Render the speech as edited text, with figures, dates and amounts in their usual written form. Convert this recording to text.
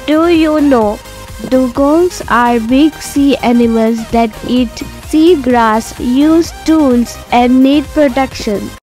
Do you know dugongs are big sea animals that eat seagrass, use tools, and need protection?